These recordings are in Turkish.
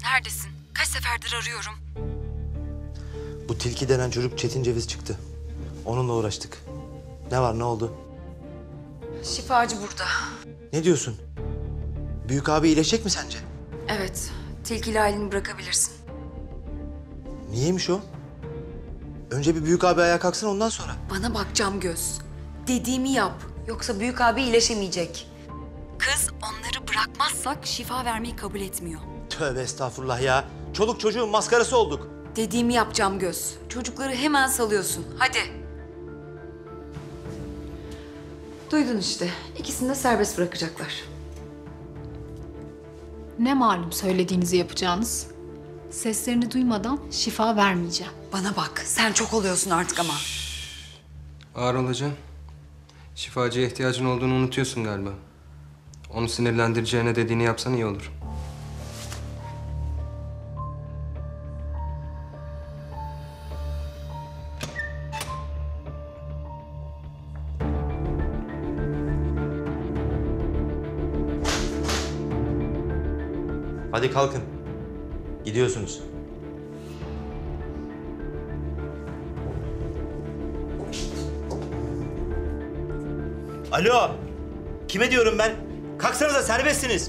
Neredesin? Kaç seferdir arıyorum. Bu Tilki denen çocuk Çetin Ceviz çıktı. Onunla uğraştık. Ne var, ne oldu? Şifacı burada. Ne diyorsun? Büyük abi iyileşecek mi sence? Evet, tilkiyle Aylin'i bırakabilirsin. Niyeymiş o? Önce bir büyük abi ayağa kalksın, ondan sonra. Bana bak Camgöz. Dediğimi yap. Yoksa büyük abi iyileşemeyecek. Kız onları bırakmazsak şifa vermeyi kabul etmiyor. Tövbe estağfurullah ya. Çoluk çocuğun maskarası olduk. Dediğimi yap Camgöz. Çocukları hemen salıyorsun. Hadi. Duydun işte. İkisini de serbest bırakacaklar. Ne malum söylediğinizi yapacağınız? Seslerini duymadan şifa vermeyeceğim. Bana bak. Sen çok oluyorsun artık ama. Ağır olacaksın. Şifacıya ihtiyacın olduğunu unutuyorsun galiba. Onu sinirlendireceğine dediğini yapsan iyi olur. Hadi kalkın. Gidiyorsunuz. Alo. Kime diyorum ben? Kalksanıza, serbestsiniz.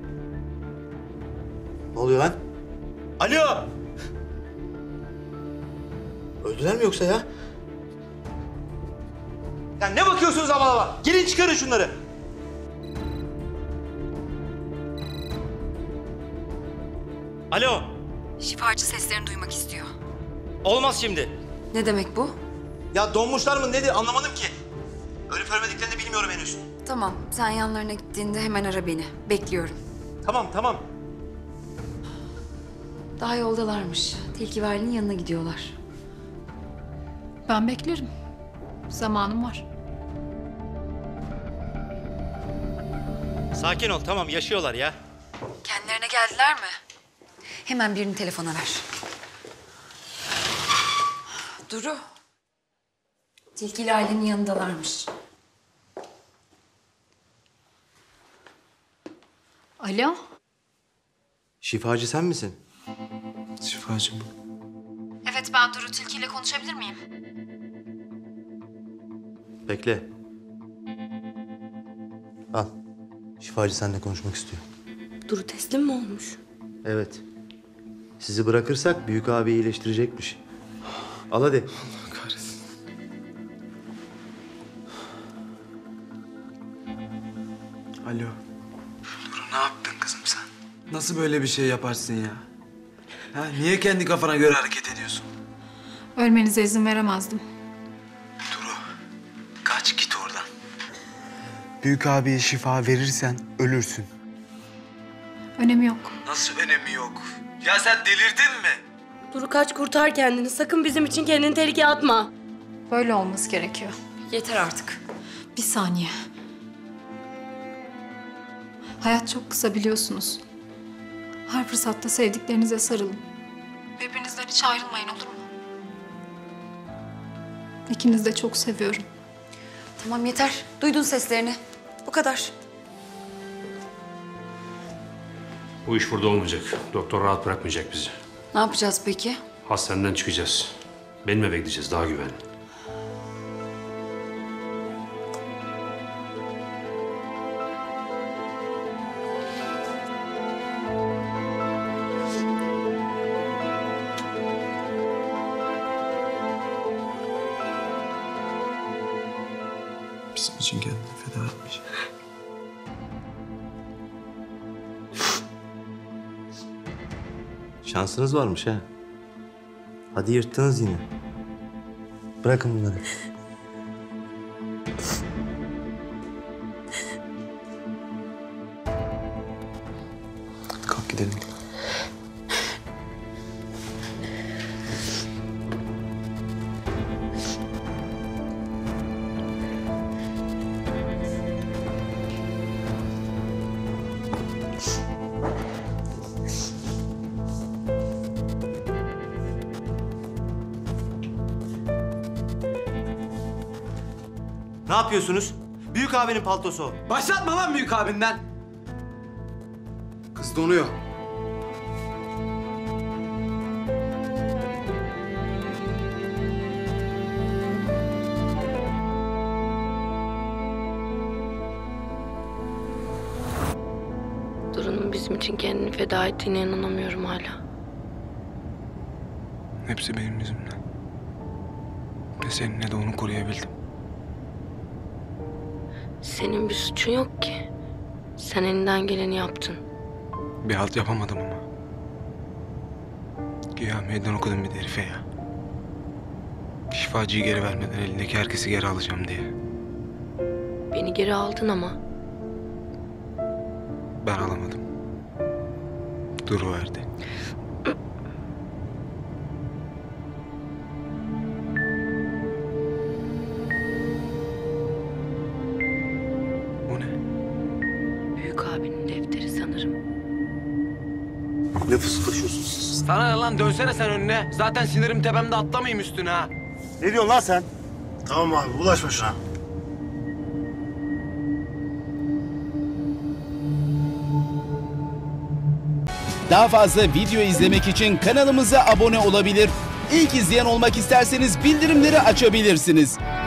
Ne oluyor lan? Alo. Öldüler mi yoksa ya? Ya ne bakıyorsunuz hava hava? Gelin çıkarın şunları. Alo. Şifacı seslerini duymak istiyor. Olmaz şimdi. Ne demek bu? Ya donmuşlar mı nedir anlamadım ki. Ölüp ölmediklerini bilmiyorum henüz. Tamam. Sen yanlarına gittiğinde hemen ara beni. Bekliyorum. Tamam. Daha yoldalarmış. Tilki ve Aylin'in yanına gidiyorlar. Ben beklerim. Zamanım var. Sakin ol, tamam, yaşıyorlar ya. Kendilerine geldiler mi? Hemen birini telefona ver. Duru. Tilki ile Aylin'in yanındalarmış. Alo? Şifacı sen misin? Şifacı mı? Evet, ben Duru Tilki ile konuşabilir miyim? Bekle. Al. Şifacı seninle konuşmak istiyor. Duru teslim mi olmuş? Evet. Sizi bırakırsak büyük abi iyileştirecekmiş. Al hadi. Allah kahretsin. Alo. Duru, ne yaptın kızım sen? Nasıl böyle bir şey yaparsın ya? Ha, niye kendi kafana göre hareket ediyorsun? Ölmenize izin veremezdim. Duru, kaç git oradan. Büyük abiye şifa verirsen ölürsün. Önemi yok. Nasıl önemi yok? Ya sen delirdin mi? Duru kaç, kurtar kendini. Sakın bizim için kendini tehlikeye atma. Böyle olması gerekiyor. Yeter artık. Bir saniye. Hayat çok kısa, biliyorsunuz. Her fırsatta sevdiklerinize sarılın. Birbirinizden hiç ayrılmayın, olur mu? İkinizi de çok seviyorum. Tamam yeter. Duydun seslerini. Bu kadar. Bu iş burada olmayacak. Doktor rahat bırakmayacak bizi. Ne yapacağız peki? Hastaneden çıkacağız. Benim eve gideceğiz, daha güvenli. Bizim için kendini feda etmiş. Şansınız varmış ha. Hadi yırttınız yine. Bırakın bunları. Kalk gidelim. Ne yapıyorsunuz? Büyük abinin paltosu o. Başlatma lan büyük abinden. Kız donuyor. onun bizim için kendini feda ettiğine inanamıyorum hala. Hepsi benim yüzümden. Ne seni ne de onu koruyabildim. Senin bir suçun yok ki. Sen elinden geleni yaptın. Bir halt yapamadım ama. Güya meydan okudum bir de herife ya. Şifacıyı geri vermeden elindeki herkesi geri alacağım diye. Beni geri aldın ama Ben alamadım. Duru verdi. Bu ne? büyük abinin defteri sanırım. Ne fısıldaşıyorsun siz? Sana ne lan, dönsene sen önüne. Zaten sinirim tepemde, atlamayayım üstüne ha. Ne diyorsun lan sen? Tamam abi bulaşma şuna. Daha fazla video izlemek için kanalımıza abone olabilir. İlk izleyen olmak isterseniz bildirimleri açabilirsiniz.